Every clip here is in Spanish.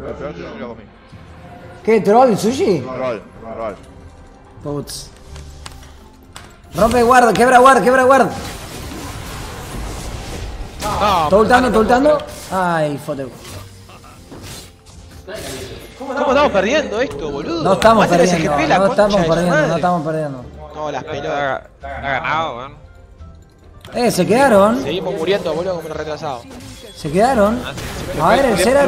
El peor sushi lo comí. ¿Qué? ¿Troll sushi? Roll. Putz. Rompe guard, quebra guard. No, ¿Está ultando? Ay, fote. ¿Cómo estamos perdiendo esto, boludo? No estamos Mátale ese perdiendo, GP, la no concha estamos de su perdiendo, madre. no estamos perdiendo. No, las pelotas. Ha ganado, weón. Se quedaron. Seguimos muriendo, boludo, como los retrasados. Se quedaron. A ver el Zerat.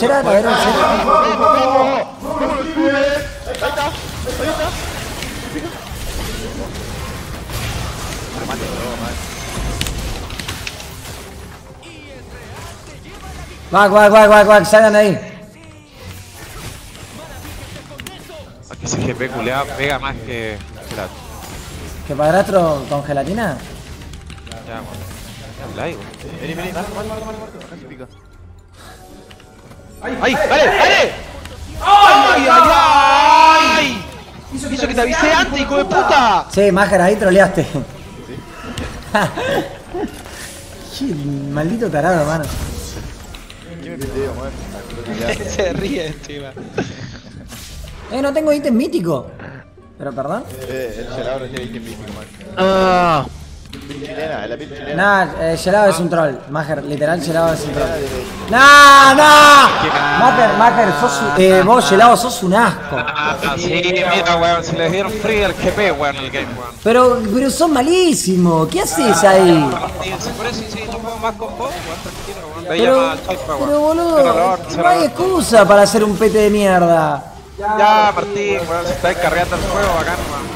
Back, salgan de ahí. Aquí ese GP culeado pega más que Gelat. ¿Qué padrastro con gelatina? Ya, weón. ¿Qué habláis, weón? Vení, dale. Acá se pica. ¡Ahí! ¡Dale! ¡Ay! Hizo que te avisé antes, hijo de puta. Sí, Majer, ahí troleaste. Qué maldito tarado, hermano. ¿Qué me piteo, man? Se ríe encima. No tengo ítem mítico. Pero perdón. El gelado no tiene ítem mítico, man. Ah. Chilena, la piel chilena. Nah, Gelado es un troll. Majer, literal, Gelado es un troll. ¡No! Majer, vos, Gelado, sos un asco. Sí, mira, weón, se les dieron free el GP, weón, el game, weón. Pero son malísimos. ¿Qué haces ahí? Por eso sí, no puedo más con vos, weón, tranquilo, weón. Veía más al Chalpa, weón. Pero boludo, no hay excusa para hacer un pete de mierda. Ya, Martín, weón, se está descargando el juego bacán, weón.